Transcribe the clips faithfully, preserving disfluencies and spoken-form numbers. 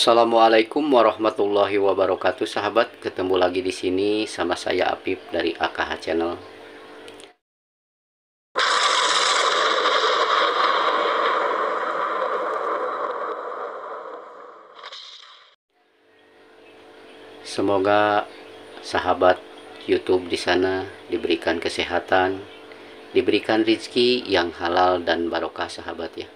Assalamualaikum warahmatullahi wabarakatuh, sahabat. Ketemu lagi di sini sama saya Apip dari A K H Channel. Semoga sahabat YouTube di sana diberikan kesehatan, diberikan rezeki yang halal dan barokah, sahabat ya.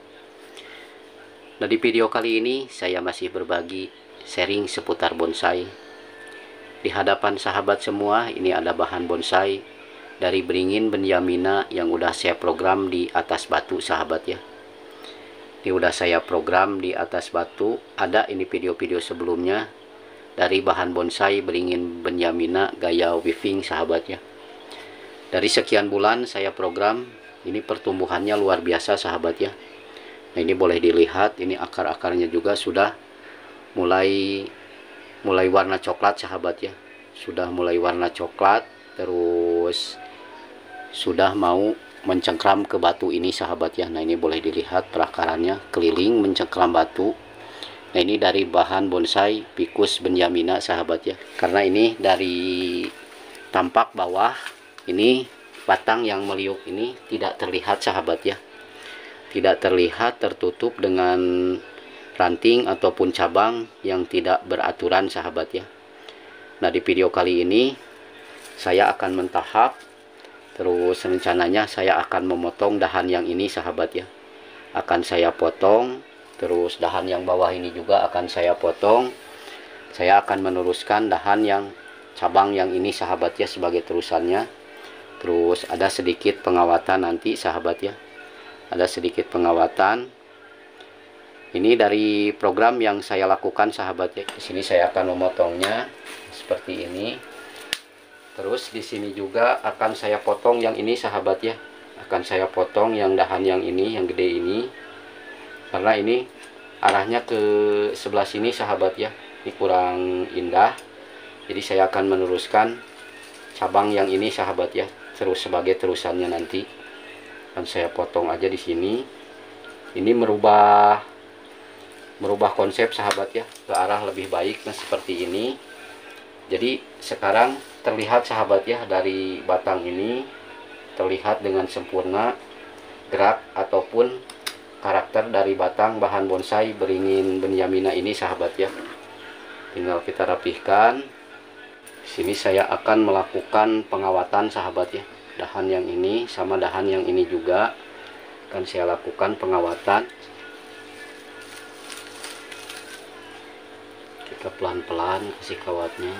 Nah, di video kali ini saya masih berbagi sharing seputar bonsai. Di hadapan sahabat semua, ini ada bahan bonsai dari beringin benjamina yang udah saya program di atas batu, sahabat ya. Ini udah saya program di atas batu. Ada ini video-video sebelumnya dari bahan bonsai beringin benjamina gaya weaving, sahabat ya. Dari sekian bulan saya program, ini pertumbuhannya luar biasa, sahabat ya. Nah, ini boleh dilihat, ini akar-akarnya juga sudah mulai mulai warna coklat, sahabat ya. Sudah mulai warna coklat, terus sudah mau mencengkram ke batu ini, sahabat ya. Nah, ini boleh dilihat perakarannya keliling mencengkram batu. Nah, ini dari bahan bonsai Ficus benjamina, sahabat ya. Karena ini dari tampak bawah, ini batang yang meliuk ini tidak terlihat, sahabat ya. Tidak terlihat, tertutup dengan ranting ataupun cabang yang tidak beraturan, sahabat ya. Nah, di video kali ini saya akan mentahap, terus rencananya saya akan memotong dahan yang ini, sahabat ya. Akan saya potong, terus dahan yang bawah ini juga akan saya potong. Saya akan meneruskan dahan yang cabang yang ini, sahabat ya, sebagai terusannya. Terus ada sedikit pengawatan nanti, sahabat ya. Ada sedikit pengawatan. Ini dari program yang saya lakukan, sahabat ya. Di sini saya akan memotongnya seperti ini. Terus di sini juga akan saya potong yang ini, sahabat ya. Akan saya potong yang dahan yang ini, yang gede ini. Karena ini arahnya ke sebelah sini, sahabat ya. Ini kurang indah. Jadi saya akan meneruskan cabang yang ini, sahabat ya. Terus sebagai terusannya nanti akan saya potong aja di sini. Ini merubah merubah konsep, sahabat ya, ke arah lebih baik. Nah, seperti ini. Jadi sekarang terlihat, sahabat ya, dari batang ini terlihat dengan sempurna gerak ataupun karakter dari batang bahan bonsai beringin benjamina ini, sahabat ya. Tinggal kita rapihkan. Di sini saya akan melakukan pengawatan, sahabat ya. Dahan yang ini sama dahan yang ini juga akan saya lakukan pengawatan. Kita pelan-pelan kasih kawatnya.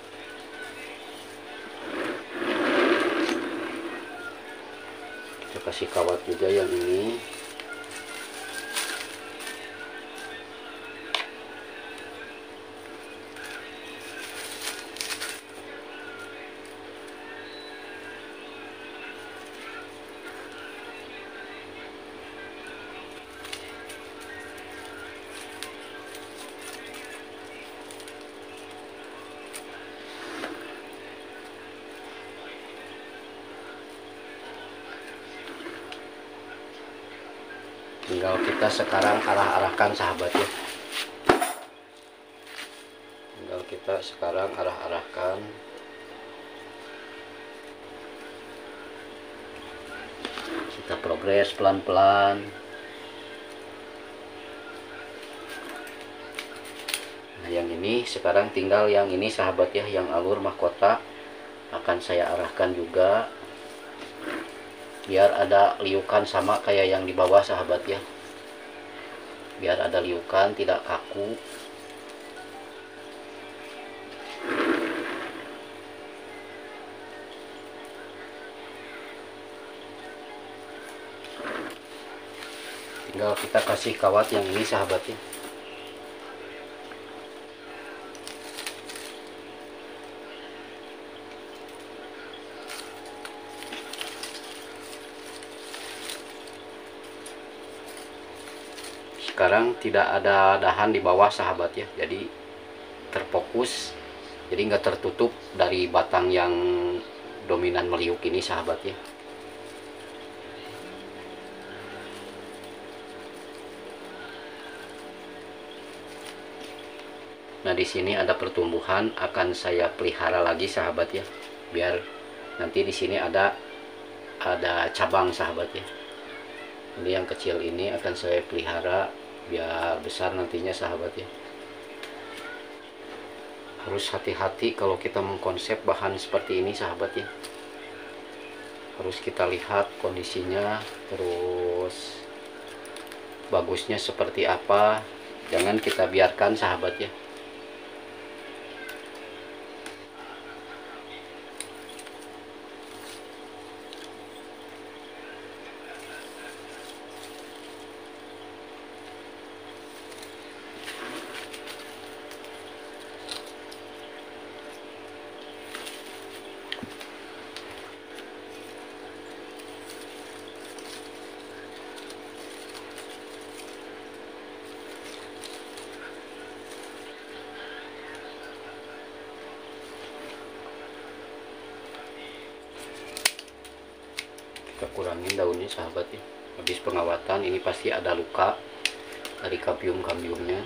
Kita kasih kawat juga yang ini. Tinggal kita sekarang arah-arahkan, sahabat ya. Tinggal kita sekarang arah-arahkan. Kita progres pelan-pelan. Nah, yang ini sekarang tinggal yang ini, sahabat ya, yang alur mahkota akan saya arahkan juga. Biar ada liukan sama kayak yang di bawah, sahabat ya. Biar ada liukan, tidak kaku. Tinggal kita kasih kawat yang ini, sahabat ya. Sekarang tidak ada dahan di bawah, sahabat ya. Jadi terfokus, jadi nggak tertutup dari batang yang dominan meliuk ini, sahabat ya. Nah, di sini ada pertumbuhan, akan saya pelihara lagi sahabat ya, biar nanti di sini ada ada cabang sahabat ya. Ini yang kecil ini akan saya pelihara biar besar nantinya sahabat ya. Harus hati-hati kalau kita mengkonsep bahan seperti ini sahabat ya. Harus kita lihat kondisinya, terus bagusnya seperti apa. Jangan kita biarkan sahabat ya. Kita kurangin daunnya sahabat ya. Habis pengawatan ini pasti ada luka dari kambium-kambiumnya.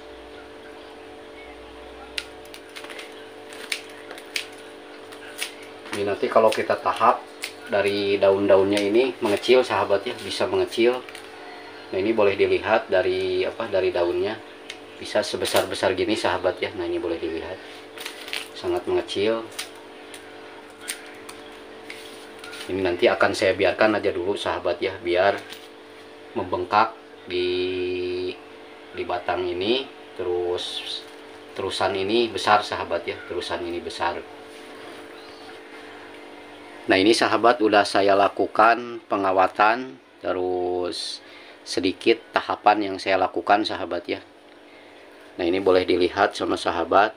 Ini nanti kalau kita tahap dari daun-daunnya ini mengecil sahabat ya, bisa mengecil. Nah, ini boleh dilihat dari apa, dari daunnya bisa sebesar-besar gini sahabat ya. Nah, ini boleh dilihat sangat mengecil. Ini nanti akan saya biarkan aja dulu sahabat ya, biar membengkak di di batang ini, terus terusan ini besar sahabat ya, terusan ini besar. Nah, ini sahabat udah saya lakukan pengawatan, terus sedikit tahapan yang saya lakukan sahabat ya. Nah, ini boleh dilihat sama sahabat.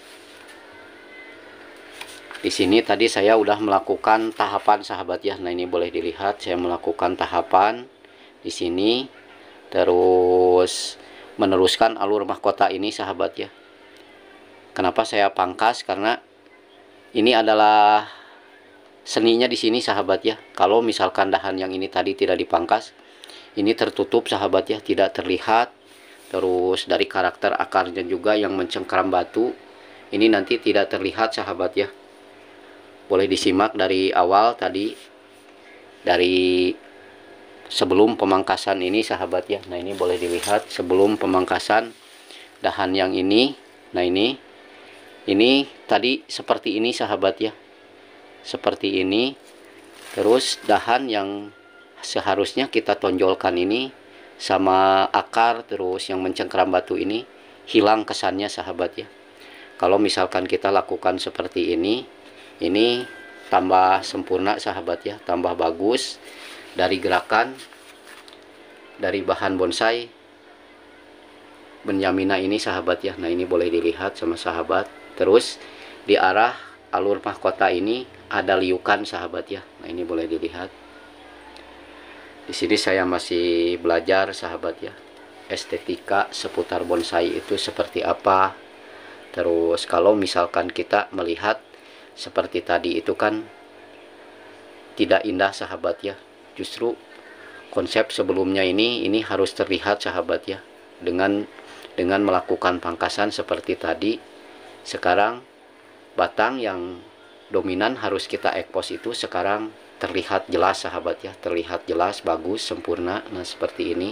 Di sini tadi saya udah melakukan tahapan sahabat ya. Nah, ini boleh dilihat saya melakukan tahapan di sini, terus meneruskan alur mahkota ini sahabat ya. Kenapa saya pangkas? Karena ini adalah seninya di sini sahabat ya. Kalau misalkan dahan yang ini tadi tidak dipangkas, ini tertutup sahabat ya, tidak terlihat. Terus dari karakter akarnya juga yang mencengkram batu, ini nanti tidak terlihat sahabat ya. Boleh disimak dari awal tadi, dari sebelum pemangkasan ini sahabat ya. Nah, ini boleh dilihat sebelum pemangkasan dahan yang ini. Nah, ini ini tadi seperti ini sahabat ya, seperti ini. Terus dahan yang seharusnya kita tonjolkan ini sama akar terus yang mencengkram batu ini hilang kesannya sahabat ya. Kalau misalkan kita lakukan seperti ini, ini tambah sempurna sahabat ya, tambah bagus dari gerakan dari bahan bonsai Benjamina ini sahabat ya. Nah, ini boleh dilihat sama sahabat. Terus di arah alur mahkota ini ada liukan sahabat ya. Nah, ini boleh dilihat. Di sini saya masih belajar sahabat ya, estetika seputar bonsai itu seperti apa. Terus kalau misalkan kita melihat seperti tadi itu kan tidak indah sahabat ya. Justru konsep sebelumnya ini ini harus terlihat sahabat ya, dengan dengan melakukan pangkasan seperti tadi. Sekarang batang yang dominan harus kita ekspos itu sekarang terlihat jelas sahabat ya, terlihat jelas, bagus, sempurna. Nah, seperti ini.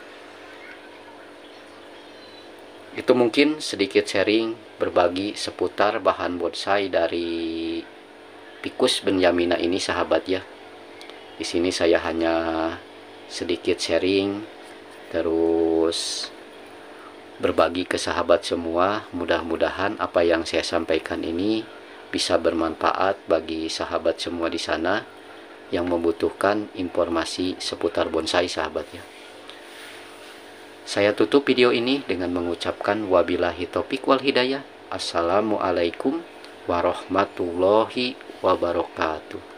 Itu mungkin sedikit sharing berbagi seputar bahan bonsai dari Ficus Benjamina ini sahabat ya. Di sini saya hanya sedikit sharing, terus berbagi ke sahabat semua. Mudah-mudahan apa yang saya sampaikan ini bisa bermanfaat bagi sahabat semua di sana yang membutuhkan informasi seputar bonsai sahabat ya. Saya tutup video ini dengan mengucapkan wabillahi taufik wal hidayah. Assalamualaikum warahmatullahi wabarakatuh.